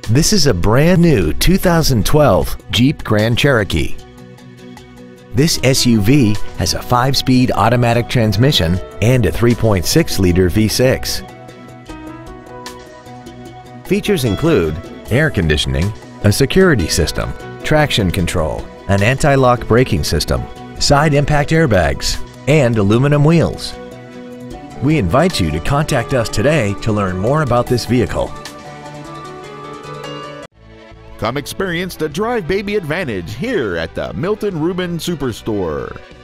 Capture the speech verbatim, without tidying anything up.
This is a brand new two thousand twelve Jeep Grand Cherokee. This S U V has a five-speed automatic transmission and a three point six liter V six. Features include air conditioning, a security system, traction control, an anti-lock braking system, side impact airbags, and aluminum wheels. We invite you to contact us today to learn more about this vehicle. Come experience the Drive Baby Advantage here at the Milton Ruben Superstore.